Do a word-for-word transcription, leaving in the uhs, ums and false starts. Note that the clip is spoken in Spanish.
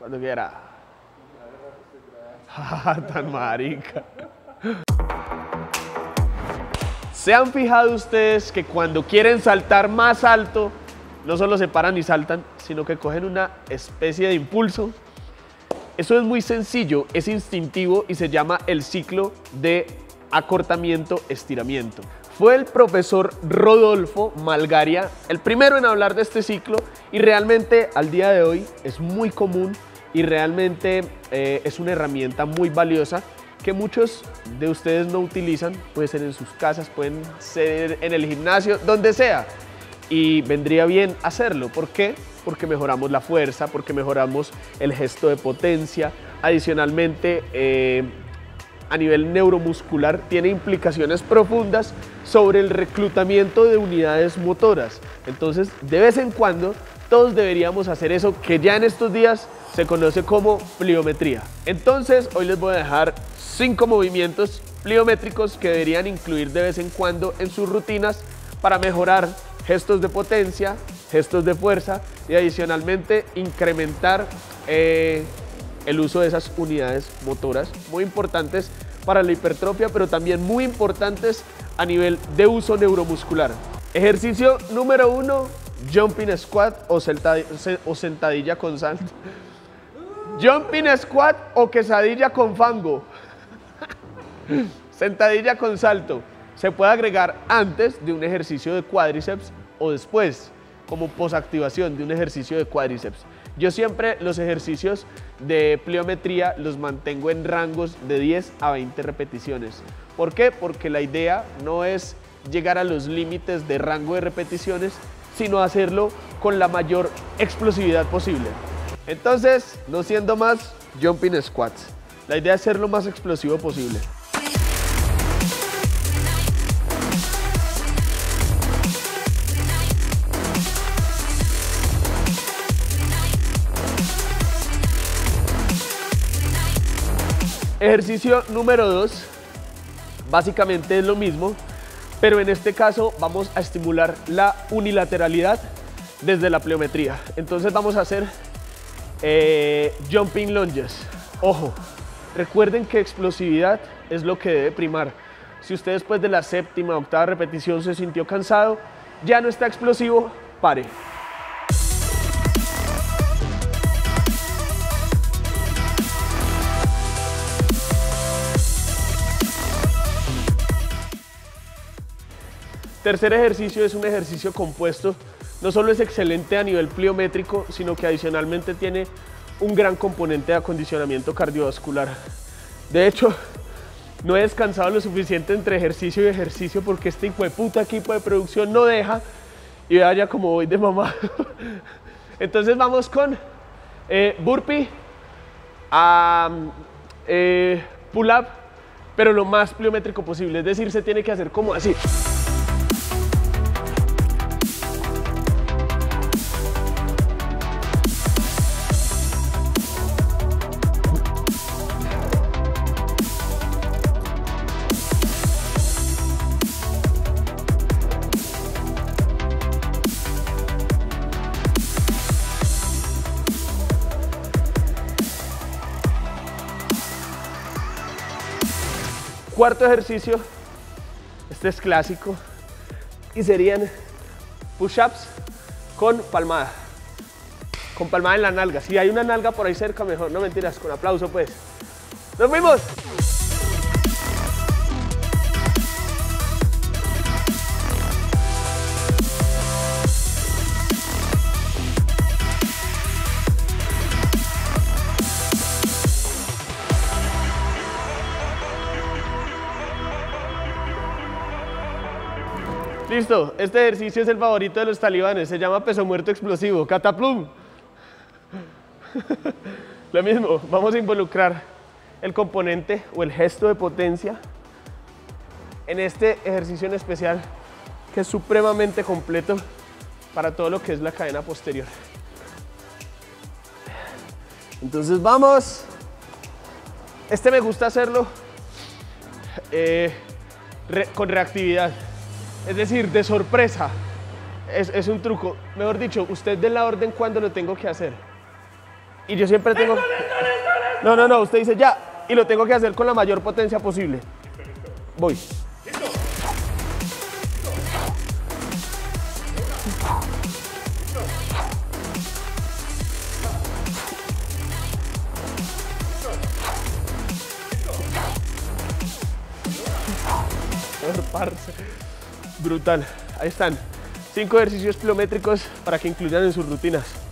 Cuando quiera. Ah, tan marica. ¿Se han fijado ustedes que cuando quieren saltar más alto, no solo se paran y saltan, sino que cogen una especie de impulso? Eso es muy sencillo, es instintivo y se llama el ciclo de acortamiento-estiramiento. Fue el profesor Rodolfo Malgaria el primero en hablar de este ciclo y realmente al día de hoy es muy común y realmente eh, es una herramienta muy valiosa que muchos de ustedes no utilizan. Puede ser en sus casas, pueden ser en el gimnasio, donde sea. Y vendría bien hacerlo. ¿Por qué? Porque mejoramos la fuerza, porque mejoramos el gesto de potencia. Adicionalmente, eh, a nivel neuromuscular, tiene implicaciones profundas sobre el reclutamiento de unidades motoras. Entonces, de vez en cuando, todos deberíamos hacer eso que ya en estos días se conoce como pliometría. Entonces, hoy les voy a dejar cinco movimientos pliométricos que deberían incluir de vez en cuando en sus rutinas para mejorar gestos de potencia, gestos de fuerza y adicionalmente incrementar eh, el uso de esas unidades motoras muy importantes para la hipertrofia, pero también muy importantes a nivel de uso neuromuscular. Ejercicio número uno, jumping squat o, o sentadilla con salto. Jumping squat o quesadilla con fango. Sentadilla con salto. Se puede agregar antes de un ejercicio de cuádriceps o después, como posactivación de un ejercicio de cuádriceps. Yo siempre los ejercicios de pliometría los mantengo en rangos de diez a veinte repeticiones. ¿Por qué? Porque la idea no es llegar a los límites de rango de repeticiones, sino hacerlo con la mayor explosividad posible. Entonces, no siendo más, jumping squats. La idea es ser lo más explosivo posible. Ejercicio número dos, básicamente es lo mismo, pero en este caso vamos a estimular la unilateralidad desde la pliometría. Entonces vamos a hacer eh, jumping lunges. Ojo, recuerden que explosividad es lo que debe primar. Si usted después de la séptima, octava repetición se sintió cansado, ya no está explosivo, pare. Tercer ejercicio es un ejercicio compuesto. No solo es excelente a nivel pliométrico, sino que adicionalmente tiene un gran componente de acondicionamiento cardiovascular. De hecho, no he descansado lo suficiente entre ejercicio y ejercicio porque este hijo de puta equipo de producción no deja y vaya como voy de mamá. Entonces vamos con eh, burpee, um, eh, pull-up, pero lo más pliométrico posible. Es decir, se tiene que hacer como así. Cuarto ejercicio, este es clásico, y serían push-ups con palmada, con palmada en la nalga. Si hay una nalga por ahí cerca, mejor, no mentiras, con aplauso pues. ¡Nos vemos! Listo, este ejercicio es el favorito de los talibanes, se llama peso muerto explosivo, cataplum. Lo mismo, vamos a involucrar el componente o el gesto de potencia en este ejercicio en especial, que es supremamente completo para todo lo que es la cadena posterior. Entonces vamos, este me gusta hacerlo eh, re, con reactividad. Es decir, de sorpresa. Es, es un truco. Mejor dicho, usted dé la orden cuando lo tengo que hacer. y yo siempre tengo... No, no, no, usted dice ya, y lo tengo que hacer con la mayor potencia posible. Voy. Parce. Brutal. Ahí están. Cinco ejercicios kilométricos para que incluyan en sus rutinas.